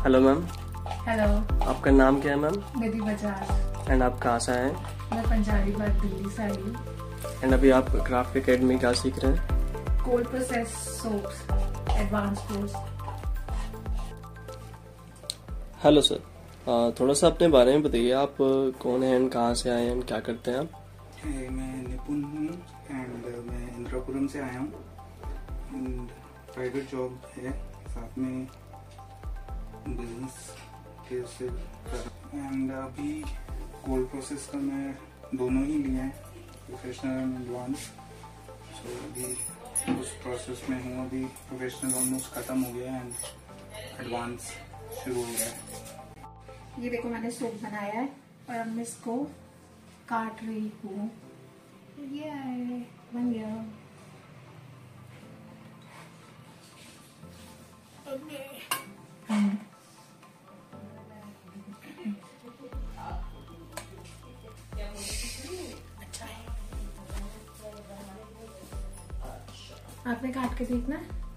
Hello ma'am. Hello. आपका नाम क्या है मैम? निधि बजाज। एंड आप कहाँ से आए? मैं पंजाबी बात दिल्ली से आई हूँ। एंड अभी आप क्राफ्ट एकेडमी क्या सीख रहे हैं? Cold process soaps advance course. Hello sir, थोड़ा सा अपने बारे में बताइए। आप कौन हैं एंड कहाँ से आए हैं एंड क्या करते हैं आप? मैं निपुण हूँ एंड मैं इंद्रापुरम से आया हूँ एंड प्राइवेट जॉब है, साथ में बिजनेस के से एंड अभी कोल्ड प्रोसेस का मैं दोनों ही लिया है, प्रोफेशनल एंड एडवांस। सो अभी उस प्रोसेस में हूँ। अभी प्रोफेशनल ऑलमोस्ट खत्म हो गया एंड एडवांस शुरू हो गया है। ये देखो मैंने सोप बनाया है और अब मैं इसको काट रही हूँ। ये बन गया। अच्छा है। आपने काट के देखना है।